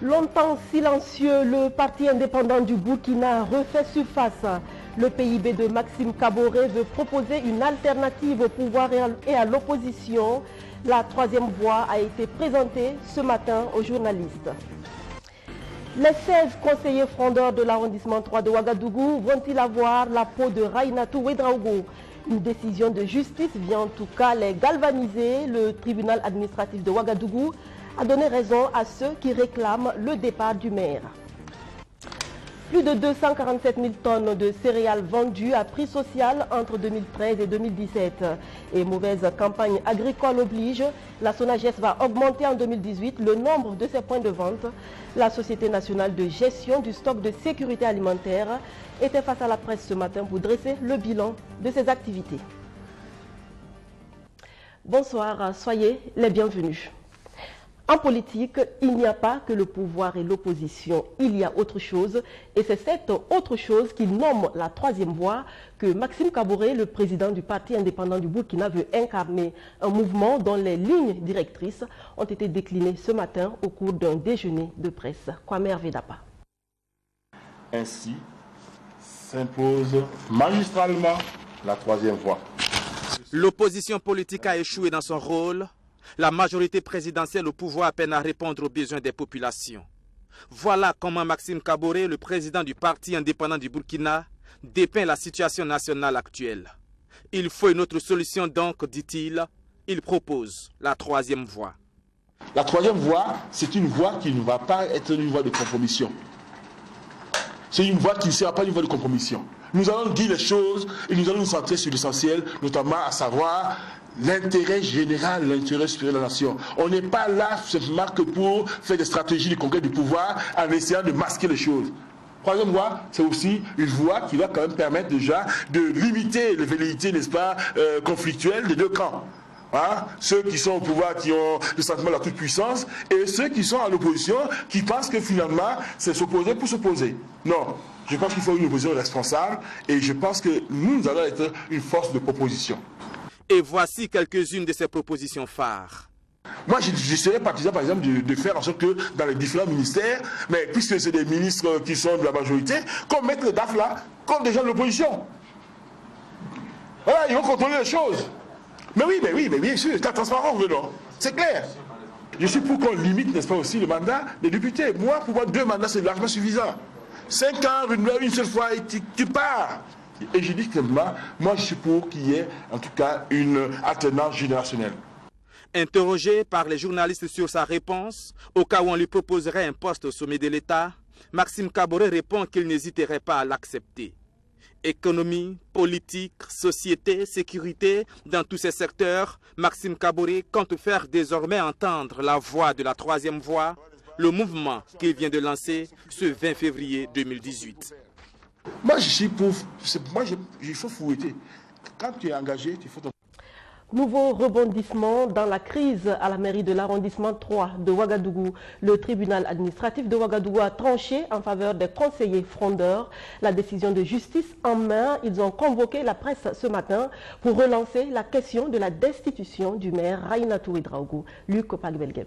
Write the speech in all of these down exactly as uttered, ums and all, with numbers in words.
Longtemps silencieux, le parti indépendant du Burkina refait surface. Le P I B de Maxime Kaboré veut proposer une alternative au pouvoir et à l'opposition. La troisième voie a été présentée ce matin aux journalistes. Les seize conseillers frondeurs de l'arrondissement trois de Ouagadougou vont-ils avoir la peau de Rainatou Ouedraogo? Une décision de justice vient en tout cas les galvaniser. Le tribunal administratif de Ouagadougou a donné raison à ceux qui réclament le départ du maire. Plus de deux cent quarante-sept mille tonnes de céréales vendues à prix social entre deux mille treize et deux mille dix-sept. Et mauvaise campagne agricole oblige, la SONAGES va augmenter en deux mille dix-huit le nombre de ses points de vente. La Société nationale de gestion du stock de sécurité alimentaire était face à la presse ce matin pour dresser le bilan de ses activités. Bonsoir, soyez les bienvenus. En politique, il n'y a pas que le pouvoir et l'opposition, il y a autre chose. Et c'est cette autre chose qu'il nomme la troisième voie que Maxime Kaboré, le président du parti indépendant du Burkina, veut incarner. Un mouvement dont les lignes directrices ont été déclinées ce matin au cours d'un déjeuner de presse. Kwame Vedapa. Ainsi s'impose magistralement la troisième voie. L'opposition politique a échoué dans son rôle. La majorité présidentielle au pouvoir peine à répondre aux besoins des populations. Voilà comment Maxime Kaboré, le président du parti indépendant du Burkina, dépeint la situation nationale actuelle. Il faut une autre solution donc, dit-il. Il propose la troisième voie. La troisième voie, c'est une voie qui ne va pas être une voie de compromission. C'est une voie qui ne sera pas une voie de compromission. Nous allons dire les choses et nous allons nous centrer sur l'essentiel, notamment à savoir l'intérêt général, l'intérêt supérieur de la nation. On n'est pas là simplement que pour faire des stratégies de conquête du pouvoir en essayant de masquer les choses. Troisième voie, c'est aussi une voie qui va quand même permettre déjà de limiter les velléités, n'est-ce pas, euh, conflictuelles des deux camps. Hein? Ceux qui sont au pouvoir, qui ont le sentiment de la toute-puissance, et ceux qui sont à l'opposition, qui pensent que finalement, c'est s'opposer pour s'opposer. Non, je pense qu'il faut une opposition responsable, et je pense que nous, nous allons être une force de proposition. Et voici quelques-unes de ces propositions phares. Moi, je, je serais partisan, par exemple, de, de faire en sorte que dans les différents ministères, mais puisque c'est des ministres qui sont de la majorité, qu'on mette le D A F là comme des gens de l'opposition. Voilà, ils vont contrôler les choses. Mais oui, mais oui, mais bien sûr, c'est la transparence, non? C'est clair. Je suis pour qu'on limite, n'est-ce pas, aussi le mandat des députés. Moi, pour moi, deux mandats, c'est largement suffisant. Cinq ans, une, une seule fois, et tu, tu pars. Et je dis que moi, moi, je suis pour qu'il y ait, en tout cas, une alternance générationnelle. Interrogé par les journalistes sur sa réponse, au cas où on lui proposerait un poste au sommet de l'État, Maxime Kaboré répond qu'il n'hésiterait pas à l'accepter. Économie, politique, société, sécurité, dans tous ces secteurs, Maxime Kaboré compte faire désormais entendre la voix de la troisième voie, le mouvement qu'il vient de lancer ce vingt février deux mille dix-huit. Moi, je suis pour... Moi, je, il faut fouetter. Quand tu es engagé, il faut... Nouveau rebondissement dans la crise à la mairie de l'arrondissement trois de Ouagadougou. Le tribunal administratif de Ouagadougou a tranché en faveur des conseillers frondeurs. La décision de justice en main, ils ont convoqué la presse ce matin pour relancer la question de la destitution du maire Rainatou Ouedraogo. Luc Opagbelgem.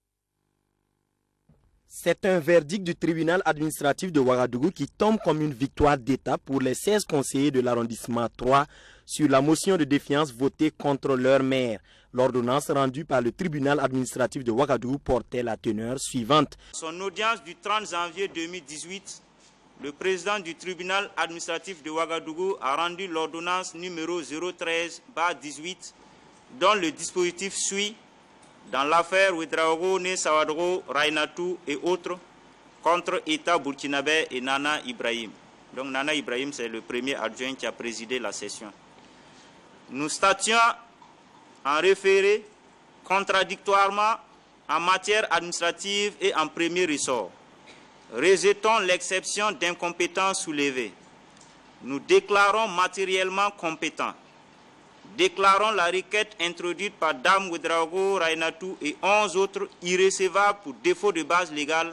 C'est un verdict du tribunal administratif de Ouagadougou qui tombe comme une victoire d'État pour les seize conseillers de l'arrondissement trois sur la motion de défiance votée contre leur maire. L'ordonnance rendue par le tribunal administratif de Ouagadougou portait la teneur suivante. Son audience du trente janvier deux mille dix-huit, le président du tribunal administratif de Ouagadougou a rendu l'ordonnance numéro zéro treize barre dix-huit dont le dispositif suit dans l'affaire Ouedraogo, Né Sawadro, Rainatou et autres contre État burkinabé et Nana Ibrahim. Donc Nana Ibrahim, c'est le premier adjoint qui a présidé la session. Nous stations en référé contradictoirement en matière administrative et en premier ressort. Rejetons l'exception d'incompétence soulevée. Nous déclarons matériellement compétents. Déclarons la requête introduite par Dame Ouedraogo, Rainatou et onze autres irrécevables pour défaut de base légale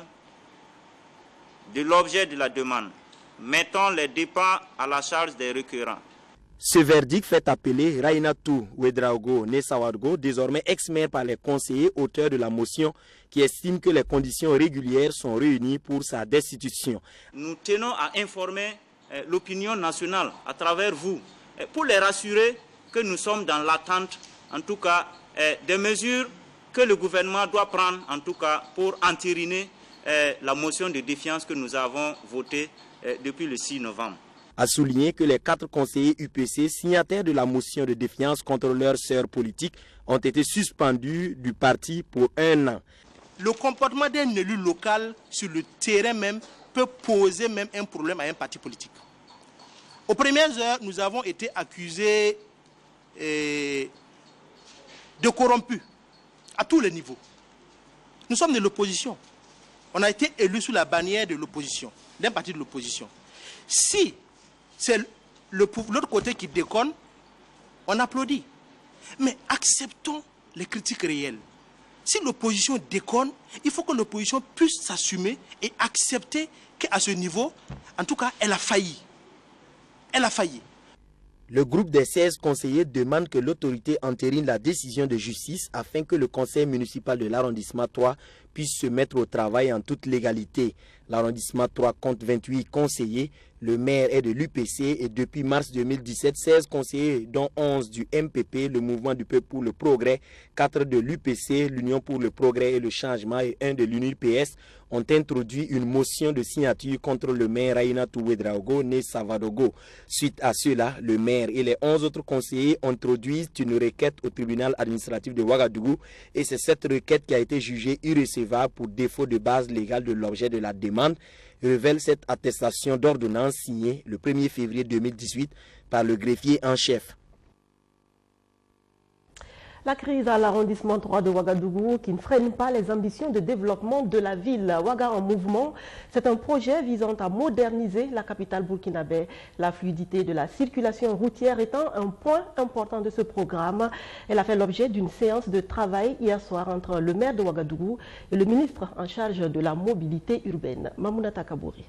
de l'objet de la demande. Mettons les dépens à la charge des requérants. Ce verdict fait appeler Rainatou Ouedraogo Nessawadgo, désormais ex-maire par les conseillers auteurs de la motion, qui estime que les conditions régulières sont réunies pour sa destitution. Nous tenons à informer euh, l'opinion nationale à travers vous, euh, pour les rassurer que nous sommes dans l'attente, en tout cas, euh, des mesures que le gouvernement doit prendre, en tout cas, pour entériner euh, la motion de défiance que nous avons votée euh, depuis le six novembre. A souligné que les quatre conseillers U P C signataires de la motion de défiance contre leurs sœurs politiques ont été suspendus du parti pour un an. Le comportement d'un élu local sur le terrain même peut poser même un problème à un parti politique. Aux premières heures, nous avons été accusés eh, de corrompus à tous les niveaux. Nous sommes de l'opposition. On a été élus sous la bannière de l'opposition, d'un parti de l'opposition. Si c'est l'autre côté qui déconne, on applaudit. Mais acceptons les critiques réelles. Si l'opposition déconne, il faut que l'opposition puisse s'assumer et accepter qu'à ce niveau, en tout cas, elle a failli. Elle a failli. Le groupe des seize conseillers demande que l'autorité entérine la décision de justice afin que le conseil municipal de l'arrondissement trois puisse se mettre au travail en toute légalité. L'arrondissement trois compte vingt-huit conseillers, le maire est de l'U P C et depuis mars deux mille dix-sept, seize conseillers dont onze du M P P, le Mouvement du Peuple pour le Progrès, quatre de l'U P C, l'Union pour le Progrès et le Changement et un de l'U P S ont introduit une motion de signature contre le maire Rainatou Ouedraogo Nessawadgo. Suite à cela, le maire et les onze autres conseillers ont introduit une requête au tribunal administratif de Ouagadougou et c'est cette requête qui a été jugée irrecevable pour défaut de base légale de l'objet de la demande, révèle cette attestation d'ordonnance signée le premier février deux mille dix-huit par le greffier en chef. La crise à l'arrondissement trois de Ouagadougou qui ne freine pas les ambitions de développement de la ville. Ouaga en mouvement, c'est un projet visant à moderniser la capitale burkinabé. La fluidité de la circulation routière étant un point important de ce programme. Elle a fait l'objet d'une séance de travail hier soir entre le maire de Ouagadougou et le ministre en charge de la mobilité urbaine, Mamounata Kabouri.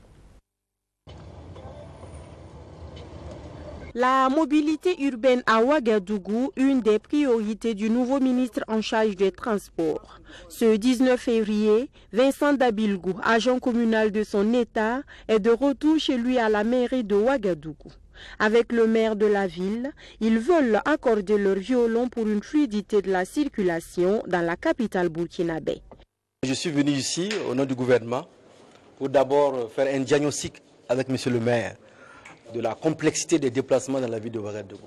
La mobilité urbaine à Ouagadougou, une des priorités du nouveau ministre en charge des Transports. Ce dix-neuf février, Vincent Dabilgou, agent communal de son État, est de retour chez lui à la mairie de Ouagadougou. Avec le maire de la ville, ils veulent accorder leur violon pour une fluidité de la circulation dans la capitale burkinabé. Je suis venu ici au nom du gouvernement pour d'abord faire un diagnostic avec monsieur le maire de la complexité des déplacements dans la ville de Ouagadougou.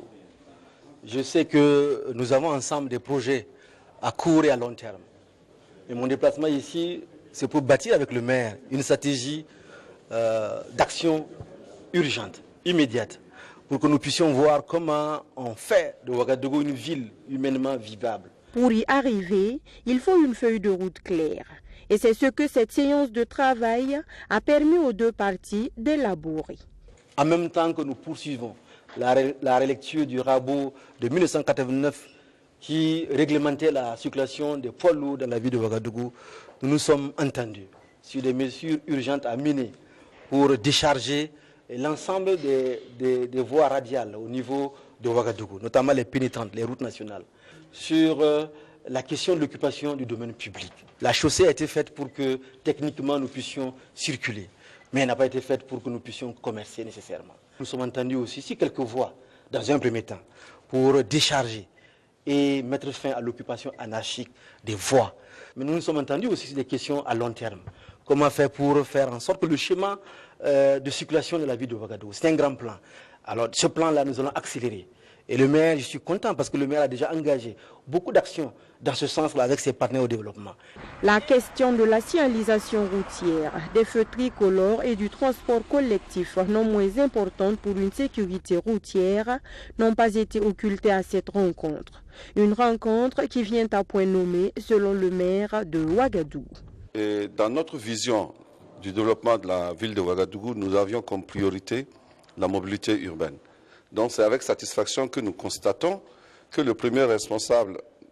Je sais que nous avons ensemble des projets à court et à long terme. Et mon déplacement ici, c'est pour bâtir avec le maire une stratégie euh, d'action urgente, immédiate, pour que nous puissions voir comment on fait de Ouagadougou une ville humainement vivable. Pour y arriver, il faut une feuille de route claire. Et c'est ce que cette séance de travail a permis aux deux parties d'élaborer. En même temps que nous poursuivons la, la relecture du rabot de mille neuf cent quatre-vingt-neuf qui réglementait la circulation des poids lourds dans la ville de Ouagadougou, nous nous sommes entendus sur des mesures urgentes à mener pour décharger l'ensemble des, des, des voies radiales au niveau de Ouagadougou, notamment les pénétrantes, les routes nationales, sur euh, la question de l'occupation du domaine public. La chaussée a été faite pour que techniquement nous puissions circuler, mais elle n'a pas été faite pour que nous puissions commercer nécessairement. Nous sommes entendus aussi sur quelques voies, dans un premier temps, pour décharger et mettre fin à l'occupation anarchique des voies. Mais nous nous sommes entendus aussi sur des questions à long terme. Comment faire pour faire en sorte que le schéma euh, de circulation de la ville de Ouagadougou, c'est un grand plan. Alors ce plan-là, nous allons accélérer. Et le maire, je suis content parce que le maire a déjà engagé beaucoup d'actions dans ce sens-là avec ses partenaires au développement. La question de la signalisation routière, des feux tricolores et du transport collectif, non moins importante pour une sécurité routière, n'ont pas été occultées à cette rencontre. Une rencontre qui vient à point nommé selon le maire de Ouagadougou. Et dans notre vision du développement de la ville de Ouagadougou, nous avions comme priorité la mobilité urbaine. Donc c'est avec satisfaction que nous constatons que le premier responsable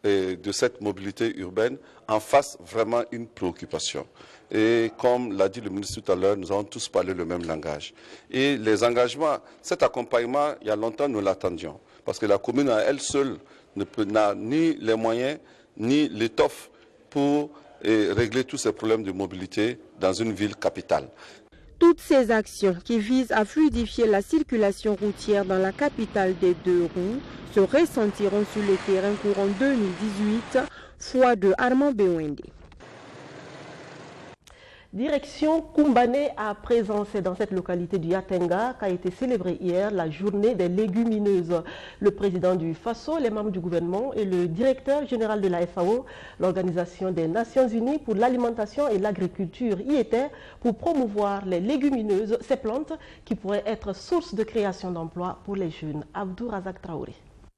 et de cette mobilité urbaine en fasse vraiment une préoccupation. Et comme l'a dit le ministre tout à l'heure, nous avons tous parlé le même langage. Et les engagements, cet accompagnement, il y a longtemps, nous l'attendions. Parce que la commune à elle seule n'a ni les moyens, ni l'étoffe pour eh, régler tous ces problèmes de mobilité dans une ville capitale. Toutes ces actions qui visent à fluidifier la circulation routière dans la capitale des deux roues se ressentiront sur le terrain courant deux mille dix-huit, foi de Armand Bewende. Direction Koumbané à présent, c'est dans cette localité du Yatenga qu'a été célébrée hier la journée des légumineuses. Le président du FASO, les membres du gouvernement et le directeur général de la F A O, l'Organisation des Nations Unies pour l'alimentation et l'agriculture, y étaient pour promouvoir les légumineuses, ces plantes qui pourraient être source de création d'emplois pour les jeunes. Abdou Razak Traoré.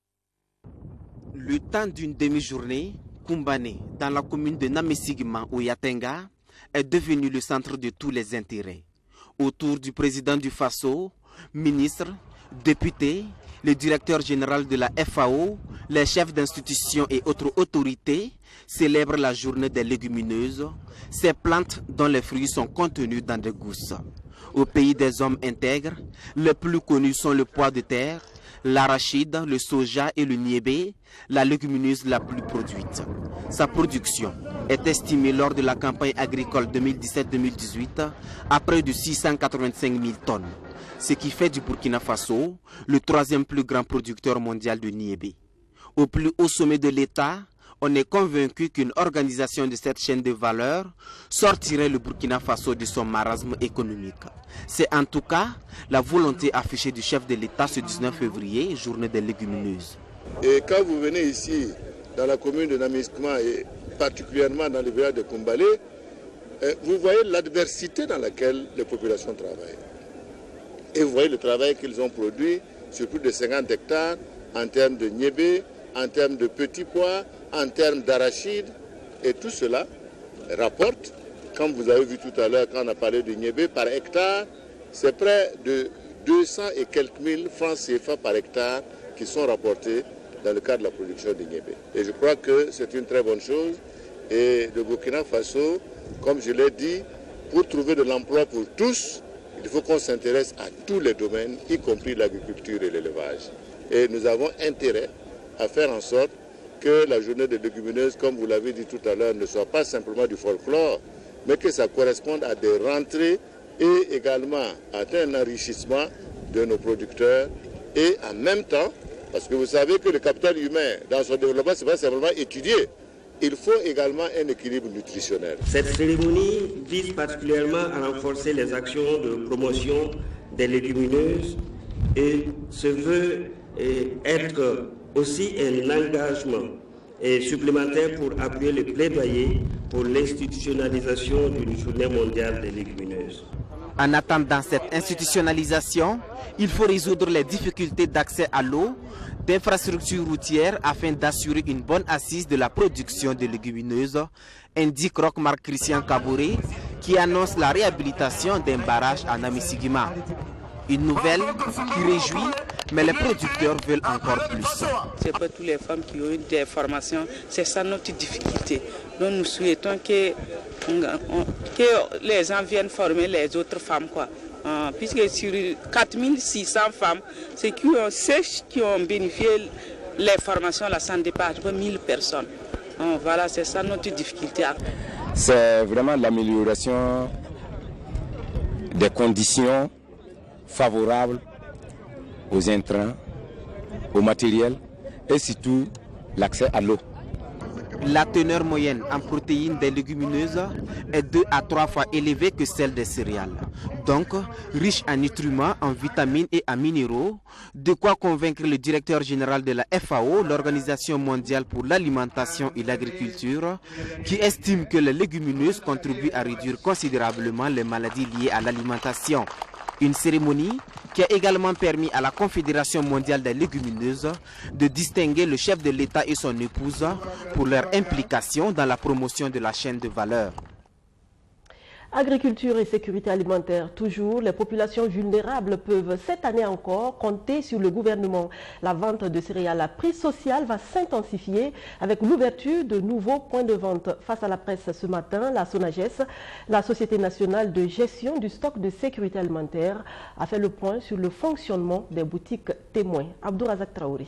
Le temps d'une demi-journée, Koumbané, dans la commune de Namesigma au Yatenga, est devenu le centre de tous les intérêts. Autour du président du FASO, ministres, députés, le directeur général de la F A O, les chefs d'institutions et autres autorités célèbrent la journée des légumineuses, ces plantes dont les fruits sont contenus dans des gousses. Au pays des hommes intègres, les plus connus sont le pois de terre, l'arachide, le soja et le niébé, la légumineuse la plus produite. Sa production est estimée lors de la campagne agricole deux mille dix-sept deux mille dix-huit à près de six cent quatre-vingt-cinq mille tonnes, ce qui fait du Burkina Faso le troisième plus grand producteur mondial de niébé. Au plus haut sommet de l'État, on est convaincu qu'une organisation de cette chaîne de valeur sortirait le Burkina Faso de son marasme économique. C'est en tout cas la volonté affichée du chef de l'État ce dix-neuf février, journée des légumineuses. Et quand vous venez ici, dans la commune de Namiskma et particulièrement dans le village de Koumbalé, vous voyez l'adversité dans laquelle les populations travaillent. Et vous voyez le travail qu'ils ont produit sur plus de cinquante hectares en termes de niébé, en termes de petits pois, en termes d'arachide. Et tout cela rapporte, comme vous avez vu tout à l'heure quand on a parlé de niébé, par hectare, c'est près de deux cents et quelques mille francs C F A par hectare qui sont rapportés dans le cadre de la production de niébé. Et je crois que c'est une très bonne chose. Et le Burkina Faso, comme je l'ai dit, pour trouver de l'emploi pour tous, il faut qu'on s'intéresse à tous les domaines, y compris l'agriculture et l'élevage. Et nous avons intérêt à faire en sorte que la journée des légumineuses, comme vous l'avez dit tout à l'heure, ne soit pas simplement du folklore, mais que ça corresponde à des rentrées et également à un enrichissement de nos producteurs. Et en même temps, parce que vous savez que le capital humain, dans son développement, ce n'est pas simplement étudier. Il faut également un équilibre nutritionnel. Cette cérémonie vise particulièrement à renforcer les actions de promotion des légumineuses et se veut être aussi un engagement supplémentaire pour appuyer le plaidoyer pour l'institutionnalisation d'une journée mondiale des légumineuses. En attendant cette institutionnalisation, il faut résoudre les difficultés d'accès à l'eau, d'infrastructures routières afin d'assurer une bonne assise de la production de légumineuses, indique Roch-Marc Christian Kabouré, qui annonce la réhabilitation d'un barrage à Namisigima. Une nouvelle qui réjouit, mais les producteurs veulent encore plus. Ce n'est pas toutes les femmes qui ont eu des formations, c'est ça notre difficulté. Donc nous souhaitons que, que les gens viennent former les autres femmes, quoi. Euh, puisque sur quatre mille six cents femmes, ceux qui ont, ceux qui ont bénéficié les formations, là, ça ne dépasse pas mille personnes. Euh, voilà, c'est ça notre difficulté. C'est vraiment l'amélioration des conditions favorables aux intrants, au matériel et surtout l'accès à l'eau. La teneur moyenne en protéines des légumineuses est deux à trois fois élevée que celle des céréales. Donc, riche en nutriments, en vitamines et en minéraux, de quoi convaincre le directeur général de la F A O, l'Organisation mondiale pour l'alimentation et l'agriculture, qui estime que les légumineuses contribuent à réduire considérablement les maladies liées à l'alimentation. Une cérémonie qui a également permis à la Confédération mondiale des légumineuses de distinguer le chef de l'État et son épouse pour leur implication dans la promotion de la chaîne de valeur. Agriculture et sécurité alimentaire, toujours, les populations vulnérables peuvent cette année encore compter sur le gouvernement. La vente de céréales à prix social va s'intensifier avec l'ouverture de nouveaux points de vente. Face à la presse ce matin, la SONAGES, la Société nationale de gestion du stock de sécurité alimentaire, a fait le point sur le fonctionnement des boutiques témoins. Abdourazak Traoré.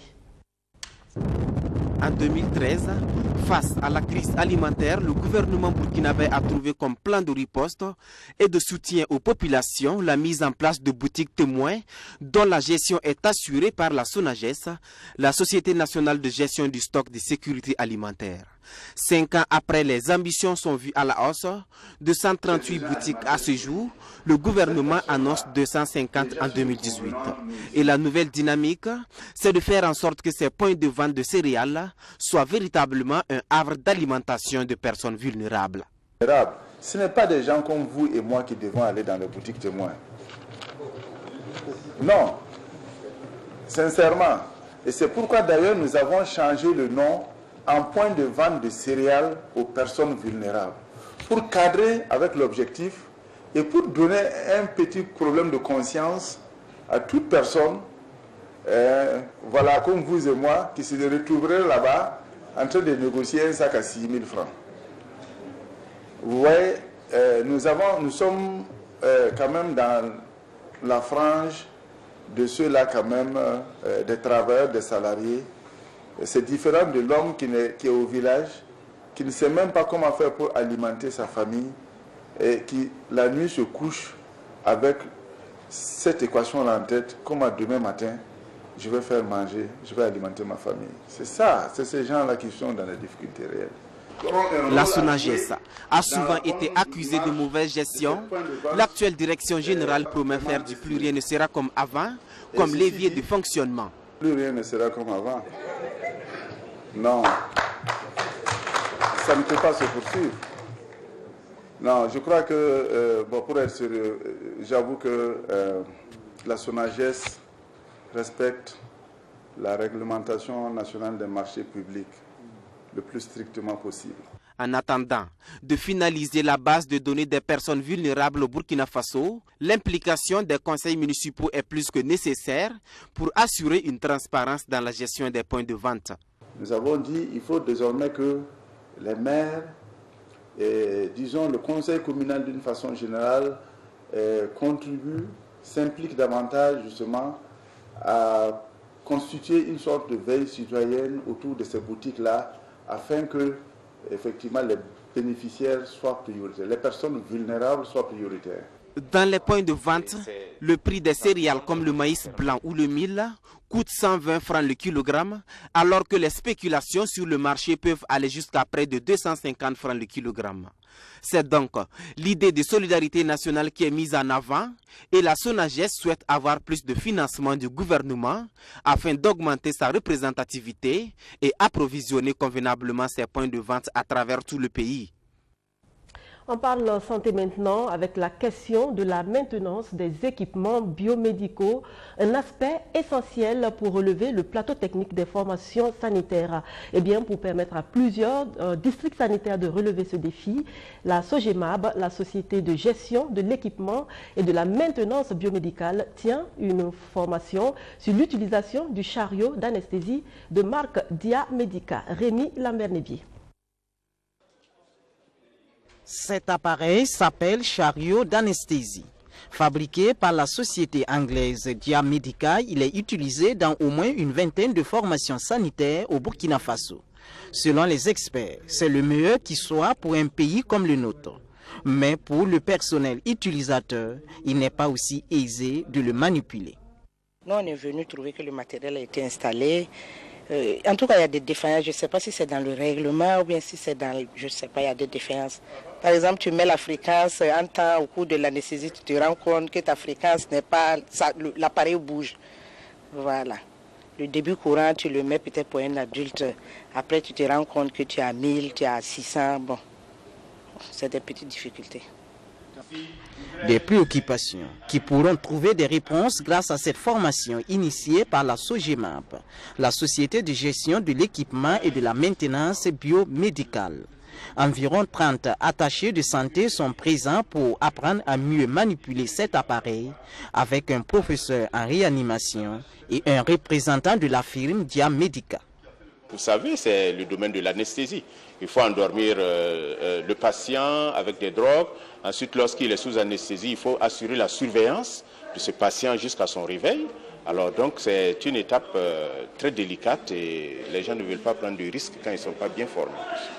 En deux mille treize, face à la crise alimentaire, le gouvernement burkinabé a trouvé comme plan de riposte et de soutien aux populations la mise en place de boutiques témoins dont la gestion est assurée par la SONAGES, la Société nationale de gestion du stock de sécurité alimentaire. Cinq ans après, les ambitions sont vues à la hausse. deux cent trente-huit boutiques à ce jour. Le gouvernement annonce deux cent cinquante en deux mille dix-huit. Et la nouvelle dynamique, c'est de faire en sorte que ces points de vente de céréales soient véritablement un havre d'alimentation de personnes vulnérables. Ce n'est pas des gens comme vous et moi qui devons aller dans les boutiques témoins. Non, sincèrement. Et c'est pourquoi d'ailleurs nous avons changé le nom en point de vente de céréales aux personnes vulnérables, pour cadrer avec l'objectif et pour donner un petit problème de conscience à toute personne, euh, voilà, comme vous et moi, qui se retrouveraient là-bas en train de négocier un sac à six mille francs. Vous voyez, euh, nous, avons, nous sommes euh, quand même dans la frange de ceux-là quand même, euh, des travailleurs, des salariés. C'est différent de l'homme qui, qui est au village, qui ne sait même pas comment faire pour alimenter sa famille et qui, la nuit, se couche avec cette équation-là en tête, comme à demain matin, je vais faire manger, je vais alimenter ma famille. C'est ça, c'est ces gens-là qui sont dans les difficultés réelles. La SONAGES a souvent été accusée de mauvaise gestion. L'actuelle direction générale promet faire du plus rien ne sera comme avant, comme levier de fonctionnement. Plus rien ne sera comme avant. Non, ça ne peut pas se poursuivre. Non, je crois que, euh, bon, pour être sérieux, j'avoue que euh, la SONAGES respecte la réglementation nationale des marchés publics le plus strictement possible. En attendant de finaliser la base de données des personnes vulnérables au Burkina Faso, l'implication des conseils municipaux est plus que nécessaire pour assurer une transparence dans la gestion des points de vente. Nous avons dit qu'il faut désormais que les maires et, disons, le conseil communal d'une façon générale eh, contribuent, s'impliquent davantage justement à constituer une sorte de veille citoyenne autour de ces boutiques-là afin que, effectivement, les bénéficiaires soient prioritaires, les personnes vulnérables soient prioritaires. Dans les points de vente, le prix des céréales comme le maïs blanc ou le mil coûte cent vingt francs le kilogramme, alors que les spéculations sur le marché peuvent aller jusqu'à près de deux cent cinquante francs le kilogramme. C'est donc l'idée de solidarité nationale qui est mise en avant et la SONAGES souhaite avoir plus de financement du gouvernement afin d'augmenter sa représentativité et approvisionner convenablement ses points de vente à travers tout le pays. On parle santé maintenant avec la question de la maintenance des équipements biomédicaux, un aspect essentiel pour relever le plateau technique des formations sanitaires. Et bien, pour permettre à plusieurs euh, districts sanitaires de relever ce défi, la SOGEMAB, la Société de gestion de l'équipement et de la maintenance biomédicale, tient une formation sur l'utilisation du chariot d'anesthésie de marque Dia Medica. Rémi Lambert-Nébier. Cet appareil s'appelle chariot d'anesthésie. Fabriqué par la société anglaise Dia Medica, il est utilisé dans au moins une vingtaine de formations sanitaires au Burkina Faso. Selon les experts, c'est le meilleur qui soit pour un pays comme le nôtre. Mais pour le personnel utilisateur, il n'est pas aussi aisé de le manipuler. Nous, on est venu trouver que le matériel a été installé. Euh, en tout cas, il y a des défaillances. Je ne sais pas si c'est dans le règlement ou bien si c'est dans... Je ne sais pas, il y a des défaillances. Par exemple, tu mets la fréquence, en temps, au cours de l'anesthésie, tu te rends compte que ta fréquence n'est pas... L'appareil bouge. Voilà. Le début courant, tu le mets peut-être pour un adulte. Après, tu te rends compte que tu as mille, tu as six cents. Bon, c'est des petites difficultés. Des préoccupations qui pourront trouver des réponses grâce à cette formation initiée par la SOGEMAB, la Société de gestion de l'équipement et de la maintenance biomédicale. Environ trente attachés de santé sont présents pour apprendre à mieux manipuler cet appareil avec un professeur en réanimation et un représentant de la firme Diamedica. Vous savez, c'est le domaine de l'anesthésie. Il faut endormir euh, euh, le patient avec des drogues. Ensuite, lorsqu'il est sous anesthésie, il faut assurer la surveillance de ce patient jusqu'à son réveil. Alors donc, c'est une étape euh, très délicate et les gens ne veulent pas prendre de risques quand ils ne sont pas bien formés.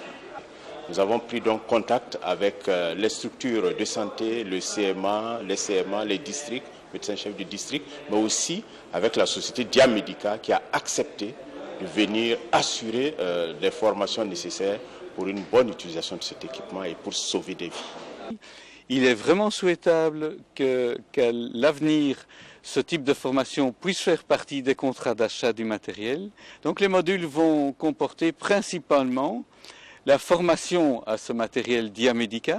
Nous avons pris donc contact avec euh, les structures de santé, le C M A, les C M A, les districts, médecins-chefs du district, mais aussi avec la société Diamedica qui a accepté de venir assurer euh, les formations nécessaires pour une bonne utilisation de cet équipement et pour sauver des vies. Il est vraiment souhaitable que, qu'à l'avenir, ce type de formation puisse faire partie des contrats d'achat du matériel. Donc les modules vont comporter principalement la formation à ce matériel Diamedica,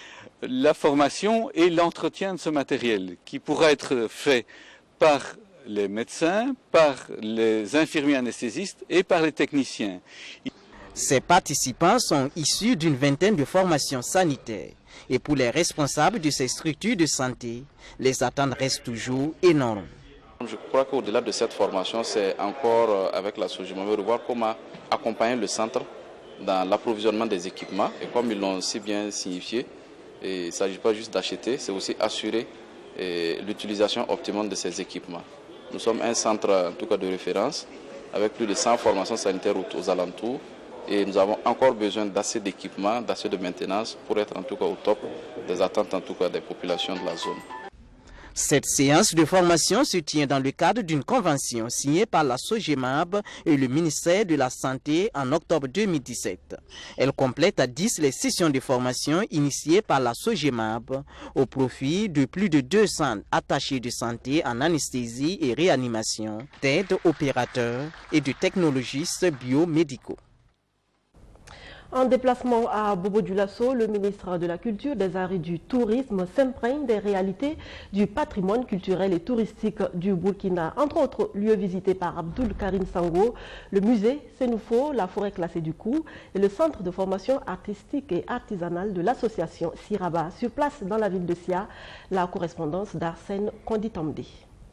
la formation et l'entretien de ce matériel qui pourra être fait par les médecins, par les infirmiers anesthésistes et par les techniciens. Ces participants sont issus d'une vingtaine de formations sanitaires. Et pour les responsables de ces structures de santé, les attentes restent toujours énormes. Je crois qu'au-delà de cette formation, c'est encore avec la SOGIMAB de voir comment accompagner le centre dans l'approvisionnement des équipements. Et comme ils l'ont si bien signifié, il ne s'agit pas juste d'acheter, c'est aussi assurer l'utilisation optimale de ces équipements. Nous sommes un centre en tout cas de référence avec plus de cent formations sanitaires aux alentours et nous avons encore besoin d'assez d'équipements, d'assez de maintenance pour être en tout cas au top des attentes en tout cas des populations de la zone. Cette séance de formation se tient dans le cadre d'une convention signée par la SOGIMAB et le ministère de la Santé en octobre deux mille dix-sept. Elle complète à dix les sessions de formation initiées par la SOGIMAB au profit de plus de deux cents attachés de santé en anesthésie et réanimation, d'aides opérateurs et de technologistes biomédicaux. En déplacement à Bobo-Dioulasso, le ministre de la Culture, des Arts et du Tourisme s'imprègne des réalités du patrimoine culturel et touristique du Burkina. Entre autres lieux visités par Abdoul Karim Sango, le musée Sénoufo, la forêt classée du Cou et le centre de formation artistique et artisanale de l'association Siraba. Sur place dans la ville de Sia, la correspondance d'Arsène Konditamdi.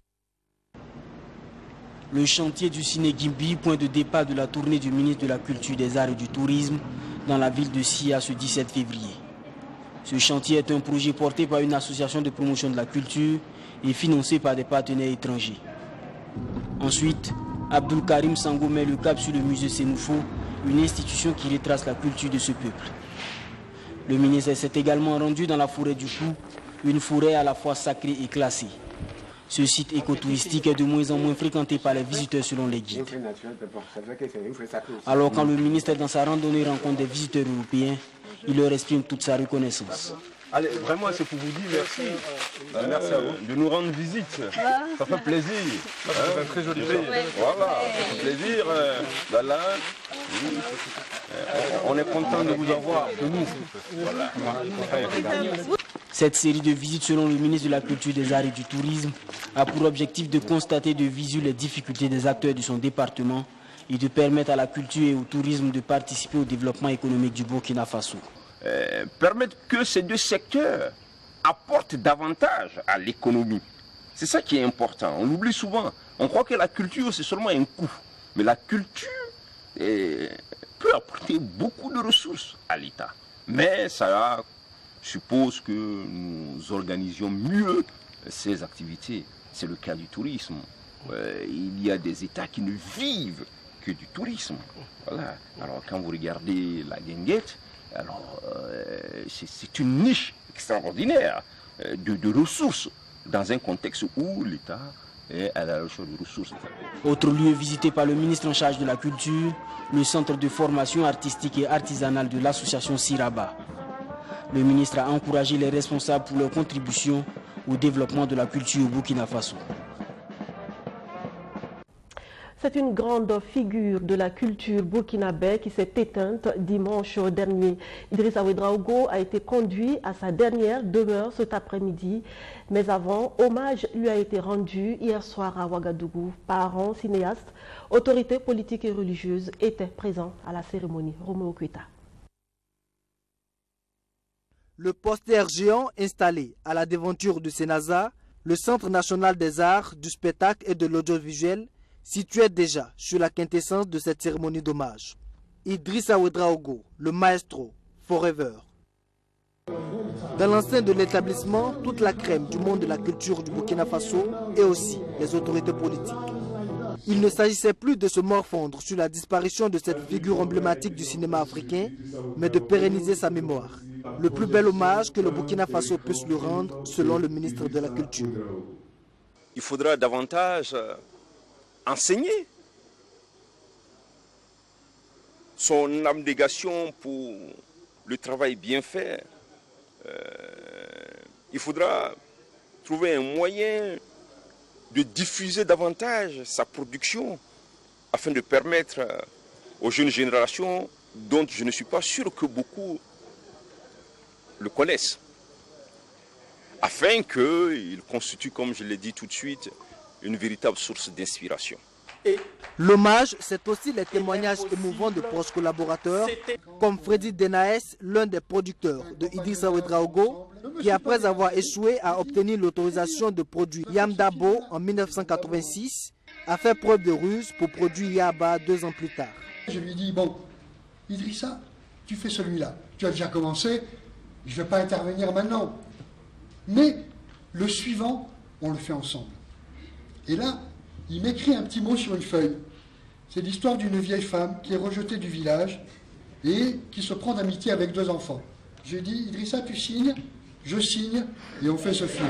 Le chantier du Ciné Gimbi, point de départ de la tournée du ministre de la Culture, des Arts et du Tourisme dans la ville de Sia ce dix-sept février. Ce chantier est un projet porté par une association de promotion de la culture et financé par des partenaires étrangers. Ensuite, Abdoul Karim Sango met le cap sur le musée Sénoufo, une institution qui retrace la culture de ce peuple. Le ministre s'est également rendu dans la forêt du Cou, une forêt à la fois sacrée et classée. Ce site écotouristique est de moins en moins fréquenté par les visiteurs selon les guides. Alors quand le ministre dans sa randonnée rencontre des visiteurs européens, il leur exprime toute sa reconnaissance. Allez, vraiment, c'est pour vous dire merci. Euh, merci à vous. De nous rendre visite. Ça fait plaisir. Ça fait un très joli pays. Voilà, ça fait plaisir. Euh, là, on est content de vous avoir. Voilà. Cette série de visites, selon le ministre de la Culture, des Arts et du Tourisme, a pour objectif de constater de visu les difficultés des acteurs de son département et de permettre à la culture et au tourisme de participer au développement économique du Burkina Faso. Euh, permettre que ces deux secteurs apportent davantage à l'économie. C'est ça qui est important. On l'oublie souvent. On croit que la culture, c'est seulement un coût. Mais la culture eh, peut apporter beaucoup de ressources à l'État. Mais ça suppose que nous organisions mieux ces activités. C'est le cas du tourisme. Euh, il y a des États qui ne vivent que du tourisme. Voilà. Alors quand vous regardez la guinguette, alors euh, c'est une niche extraordinaire euh, de, de ressources dans un contexte où l'État est à la recherche de ressources. Autre lieu visité par le ministre en charge de la culture, le centre de formation artistique et artisanale de l'association Siraba. Le ministre a encouragé les responsables pour leur contribution au développement de la culture au Burkina Faso. C'est une grande figure de la culture burkinabé qui s'est éteinte dimanche dernier. Idrissa Ouedraogo a été conduit à sa dernière demeure cet après-midi. Mais avant, hommage lui a été rendu hier soir à Ouagadougou. Parents, cinéastes, autorités politiques et religieuses étaient présents à la cérémonie. Roméo Kueta. Le poster géant installé à la devanture de Sénaza, le Centre national des arts, du spectacle et de l'audiovisuel, situait déjà sur la quintessence de cette cérémonie d'hommage. Idrissa Ouedraogo, le maestro, forever. Dans l'enceinte de l'établissement, toute la crème du monde de la culture du Burkina Faso et aussi les autorités politiques. Il ne s'agissait plus de se morfondre sur la disparition de cette figure emblématique du cinéma africain, mais de pérenniser sa mémoire. Le plus bel hommage que le Burkina Faso puisse lui rendre, selon le ministre de la Culture. Il faudra davantage enseigner son abnégation pour le travail bien fait. Euh, il faudra trouver un moyen de diffuser davantage sa production afin de permettre aux jeunes générations, dont je ne suis pas sûr que beaucoup le connaissent, afin qu'ils constituent, comme je l'ai dit tout de suite, une véritable source d'inspiration. L'hommage, c'est aussi les témoignages émouvants de proches collaborateurs, comme Freddy Denaes, l'un des producteurs de Idrissa Ouedraogo, qui après avoir échoué à obtenir l'autorisation de produire Yamdabo en mille neuf cent quatre-vingt-six, a fait preuve de ruse pour produire Yaba deux ans plus tard. Je lui dis, bon, Idrissa, tu fais celui-là, tu as déjà commencé, je ne vais pas intervenir maintenant. Mais le suivant, on le fait ensemble. Et là, il m'écrit un petit mot sur une feuille. C'est l'histoire d'une vieille femme qui est rejetée du village et qui se prend d'amitié avec deux enfants. J'ai dit, Idrissa, tu signes, je signe, et on fait ce film.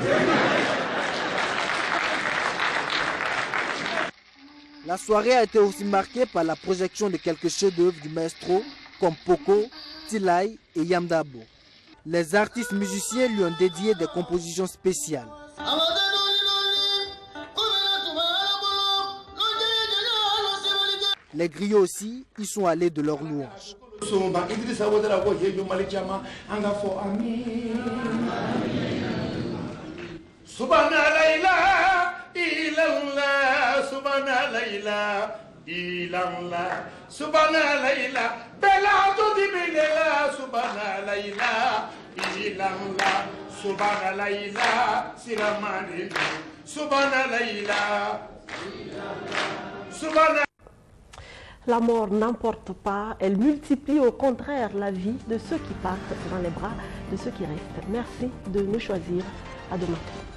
La soirée a été aussi marquée par la projection de quelques chefs-d'œuvre du maestro, comme Poko, Tilai et Yamdabo. Les artistes musiciens lui ont dédié des compositions spéciales. Les griots aussi, ils sont allés de leur louange. La mort n'emporte pas, elle multiplie au contraire la vie de ceux qui partent dans les bras de ceux qui restent. Merci de nous choisir. À demain.